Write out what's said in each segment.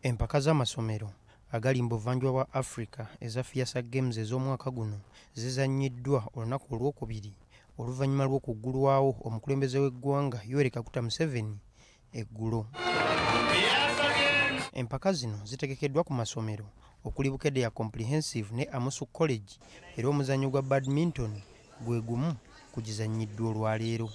Empaka z'amasomero agali mu buvanjuba bwa Africa eza Fiasa Games ez'omwaka guno zizannyiddwa olunaku olwokubiri oluvannyuma lw'okuggulwawo omukulembeze w'eggwanga Yoweri Kaguta Museveni eggulo. Empaka zino zitegekeddwa ku masomero okuli Bukedea Comprehensive ne Amusu College era omuzannyo gwa badminton gwe gumu kugizannyiddwa olwaleero.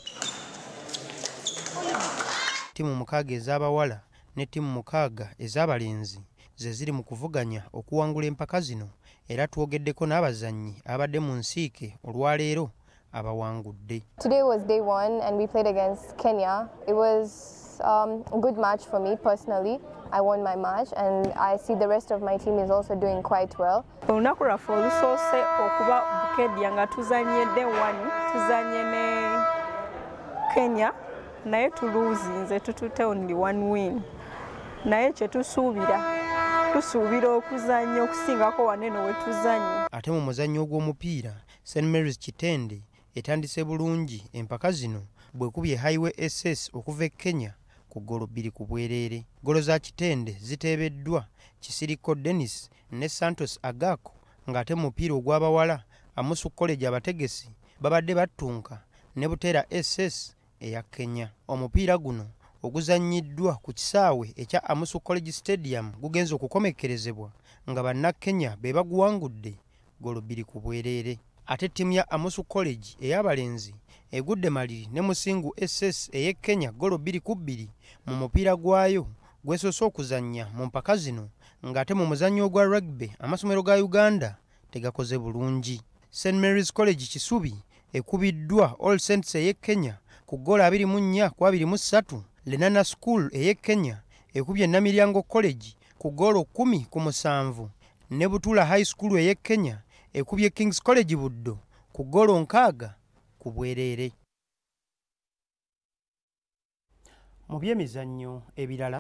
Ttiimu 6 ez'abawala ne ttiimu 6 ez'abalenzi ze ziri mu kuvuganya okuwangula empaka zino era twogeddeko n'abazannyi abadde mu nsiike olwaleero abawangudde. Today was day 1 and we played against Kenya. It was a good match for me personally. I won my match and I see the rest of my team is also doing quite well. Olunaku lwaffe olusoose okuba Bukedea nga tuzannye day 1 tuzannye ne Kenya naye tuluuzinze tutute only 1 win. Naye kye tusuubira okuzannya okusingako waneno we tuzannye. Ate mu muzannyo gw'omupiira St. Mary's Kitende etandise bulungi empaka zino bwekubye Highway SS okuva e Kenya ku golo 2 ku bwereere. Golo za Kitende ziteebeddwa Kisiriko Dennis ne Santos Agako ng'ate mu mupiira ogw'abawala Amusu College abategesi babadde battunka ne Buteera SS eya Kenya. Omupiira guno oguzannyiddwa ku kisaawe ekya Amusu College Stadium gugenze okukomekkerezebwa nga bannakenya be baguwangudde golo 2 ku bwereere. Ate ttiimu ya Amusu College ey'abalenzi egudde maliri ne Musingu SS ey'e Kenya golo 2 ku 2 mu mupiira gwayo gwesoose okuzannya mu mpaka zino ng'ate mu muzannyo ogwa rugby amasomero ga Uganda tegakoze bulungi. St. Mary's College Kisubi ekubiddwa All Saints ey'e Kenya ku golo 24 ku 23. Lenana School ey'e Kenya ekubye Namiryango College ku golo 10 ku 7 ne Butula High School ey'e Kenya ekubye King's College Buddo ku golo 6 ku bwereere. Mu byemizannyo ebirala